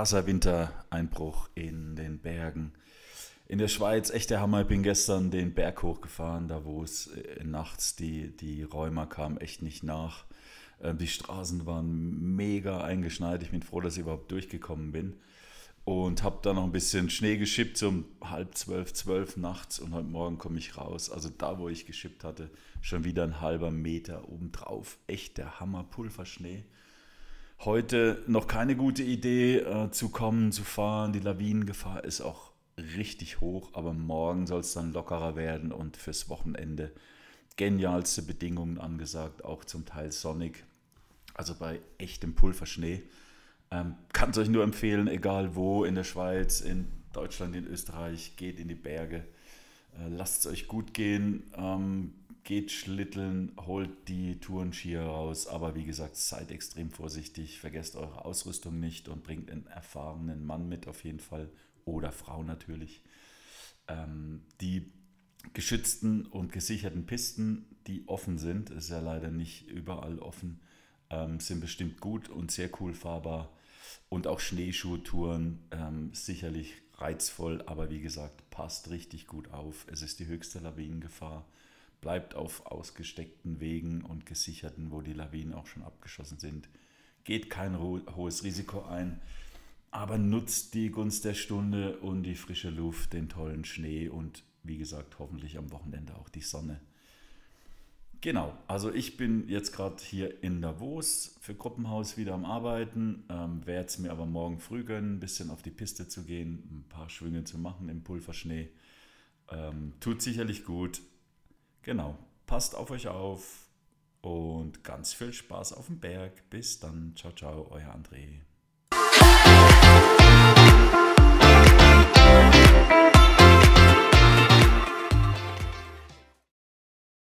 krasser Wintereinbruch in den Bergen. In der Schweiz, echt der Hammer. Ich bin gestern den Berg hochgefahren, da wo es nachts die Rheuma kamen echt nicht nach. Die Straßen waren mega eingeschneit. Ich bin froh, dass ich überhaupt durchgekommen bin. Und habe dann noch ein bisschen Schnee geschippt, so um halb zwölf, zwölf nachts. Und heute Morgen komme ich raus. Also da, wo ich geschippt hatte, schon wieder ein halber Meter obendrauf. Echt der Hammer, Pulverschnee. Heute noch keine gute Idee, zu kommen, zu fahren. Die Lawinengefahr ist auch richtig hoch, aber morgen soll es dann lockerer werden und fürs Wochenende genialste Bedingungen angesagt, auch zum Teil sonnig, also bei echtem Pulverschnee. Kann es euch nur empfehlen, egal wo, in der Schweiz, in Deutschland, in Österreich, geht in die Berge, lasst es euch gut gehen, geht schlitteln, holt die Tourenskier raus, aber wie gesagt, seid extrem vorsichtig, vergesst eure Ausrüstung nicht und bringt einen erfahrenen Mann mit auf jeden Fall oder Frau natürlich. Die geschützten und gesicherten Pisten, die offen sind, ist ja leider nicht überall offen, sind bestimmt gut und sehr cool fahrbar. Und auch Schneeschuhtouren, sicherlich reizvoll, aber wie gesagt, passt richtig gut auf. Es ist die höchste Lawinengefahr. Bleibt auf ausgesteckten Wegen und gesicherten, wo die Lawinen auch schon abgeschossen sind. Geht kein hohes Risiko ein, aber nutzt die Gunst der Stunde und die frische Luft, den tollen Schnee und wie gesagt, hoffentlich am Wochenende auch die Sonne. Genau, also ich bin jetzt gerade hier in Davos für Gruppenhaus wieder am Arbeiten, werde es mir aber morgen früh gönnen, ein bisschen auf die Piste zu gehen, ein paar Schwünge zu machen im Pulverschnee. Tut sicherlich gut. Genau, passt auf euch auf und ganz viel Spaß auf dem Berg. Bis dann, ciao, ciao, euer André.